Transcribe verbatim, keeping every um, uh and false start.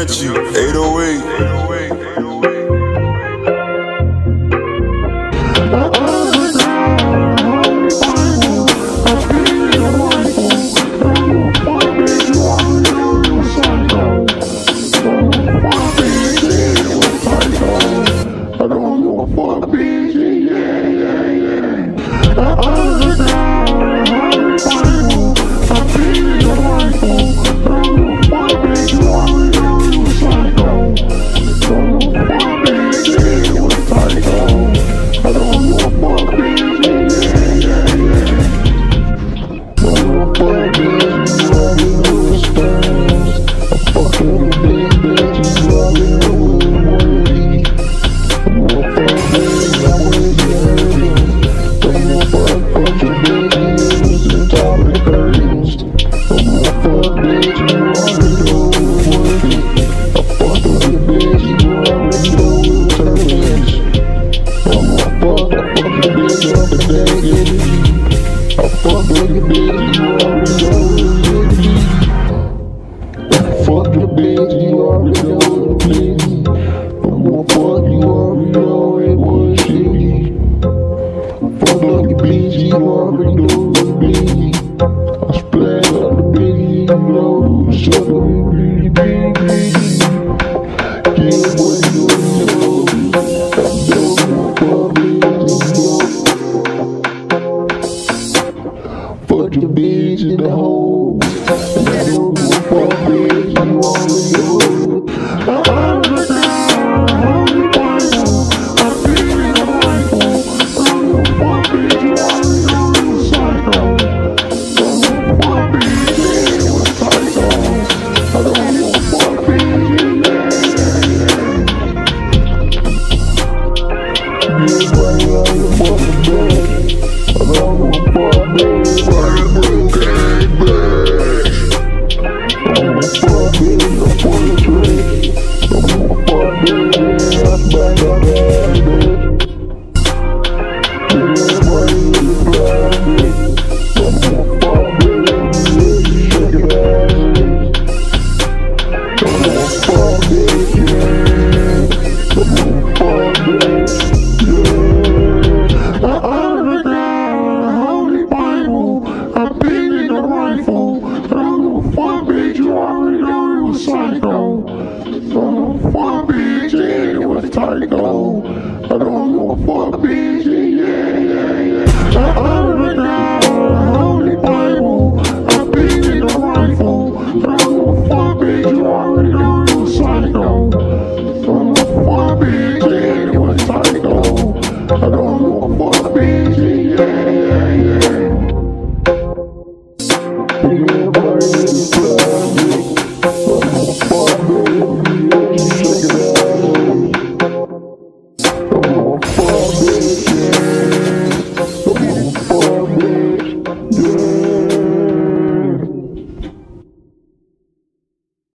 country, eight oh eight. I don't give a fuck, bitch, yeah, yeah, yeah. I underground, holy Bible, I beat in the rifle. I don't give a fuck, bitch, you already know you a psycho. Don't give a fuck, bitch, yeah, you a psycho. I don't give a fuck, bitch, yeah, yeah, yeah. Don't give a fuck, bitch, you already know the stars. I fuck with a big bitch, you already know what it is. Fuck the bitch, you already know the please. I'm gonna fuck you, already know it was shitty. Fuck like the bitch, you already know the bitch. I splash on the bitch, you know, suck on me, bitty, bitty. Yeah, boy, you know, I don't fuck bitch, you know. Fuck the bitch in the hole. And I don't give a fuck, bitch, you already know. I understand, holy Bible, I beat in the rifle. I don't give a fuck, bitch, you already know you a psycho. Don't give a fuck, bitch, yeah, you a psycho. I don't give a fuck, bitch, yeah, yeah, yeah. Yeah, boy, you don't give a fucking bitch. I don't give a fuck, bitch, why you broke ass bitch. I don't give a fuck, bitch, I'm for the trick. Don't give a fuck, bitch, yeah, I smack on that bitch. Yeah, boy, you the blind bitch. Don't give a fuck, bitch, yeah, you shaking ass. Don't give a fuck, bitch, yeah. Don't give a fuck, bitch, yeah. I underground, holy Bible, I beat in the rifle. I don't give a fuck, bitch, you already know you a psycho. Don't give a fuck, bitch, yeah, you a psycho. I don't give a fuck, bitch, yeah, yeah, yeah. I underground, holy Bible, I beat in the rifle. I don't give a fuck, bitch, you already know you a psycho. Don't give a fuck, bitch, yeah, you a psycho. I don't give a fuck, bitch, yeah, yeah, yeah. Yeah, boy, you the blind bitch. Don't give a fuck, bitch, yeah, you shaking ass. Don't give a fuck, bitch, yeah.